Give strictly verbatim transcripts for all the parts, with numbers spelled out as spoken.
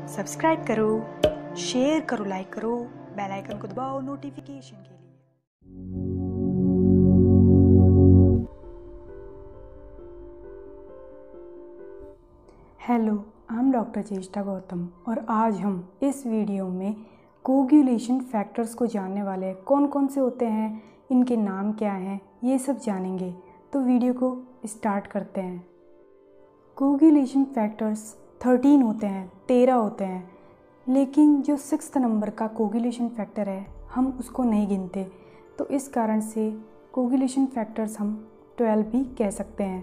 Subscribe करो, share करो, like करो, बेल आइकन को दबाओ नोटिफिकेशन के लिए। हेलो, हम डॉक्टर चेष्टा गौतम और आज हम इस वीडियो में कोगुलेशन फैक्टर्स को जानने वाले हैं। कौन कौन से होते हैं, इनके नाम क्या हैं, ये सब जानेंगे। तो वीडियो को स्टार्ट करते हैं। कोगुलेशन फैक्टर्स थर्टीन होते हैं, तेरह होते हैं, लेकिन जो सिक्स्थ नंबर का कोगुलेशन फैक्टर है हम उसको नहीं गिनते, तो इस कारण से कोगुलेशन फैक्टर्स हम ट्वेल्व भी कह सकते हैं।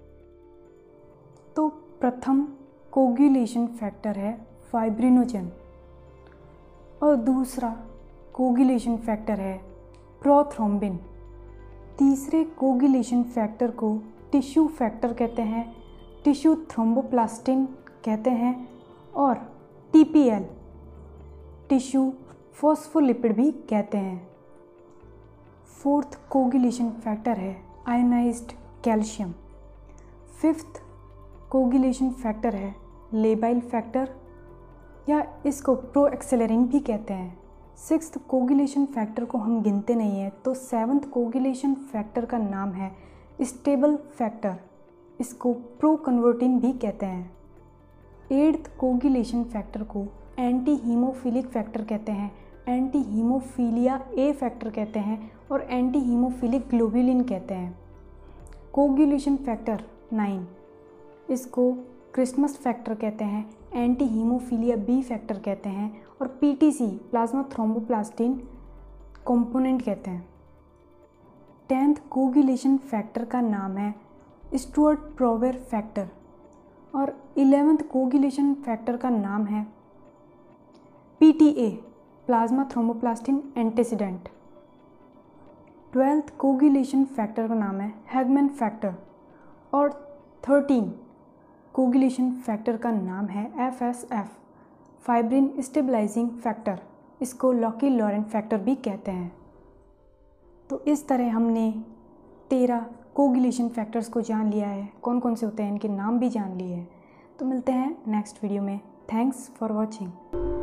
तो प्रथम कोगुलेशन फैक्टर है फाइब्रिनोजन और दूसरा कोगुलेशन फैक्टर है प्रोथ्रोम्बिन। तीसरे कोगुलेशन फैक्टर को टिश्यू फैक्टर कहते हैं, टिश्यू थ्रोम्बोप्लास्टिन कहते हैं और टीपीएल टिश्यू फॉस्फोलिपिड भी कहते हैं। फोर्थ कोगुलेशन फैक्टर है ionised calcium. Fifth coagulation factor है लेबाइल फैक्टर या इसको प्रो एक्सेलरिन भी कहते हैं। सिक्स्थ कोगुलेशन फैक्टर को हम गिनते नहीं हैं, तो सेवन्थ कोगुलेशन फैक्टर का नाम है स्टेबल फैक्टर, इसको प्रो कन्वर्टिन भी कहते हैं। एट्थ कोगुलेशन फैक्टर को एंटी हीमोफिलिक फैक्टर कहते हैं, एंटी हीमोफीलिया ए फैक्टर कहते हैं और एंटी हीमोफिलिक ग्लोबुलिन कहते हैं। कोगुलेशन फैक्टर नाइन, इसको क्रिसमस फैक्टर कहते हैं, एंटी हीमोफीलिया बी फैक्टर कहते हैं और पीटीसी प्लाज्मा थ्रोम्बोप्लास्टिन कंपोनेंट कहते हैं। टेंथ कोगुलेशन फैक्टर का नाम है स्टुअर्ट प्रोवेर फैक्टर और इलेवेंथ कोगुलेशन फैक्टर का नाम है PTA plasma thromboplastin antecedent. Twelfth coagulation factor का नाम है हैगमैन फैक्टर और थर्टीन कोगुलेशन फैक्टर का नाम है F S F fibrin stabilising factor, इसको लॉकी लॉरेंट फैक्टर भी कहते हैं। तो इस तरह हमने तेरह कोगुलेशन फैक्टर्स को जान लिया है, कौन कौन से होते हैं इनके नाम भी जान लिए हैं। तो मिलते हैं नेक्स्ट वीडियो में। Thanks for watching.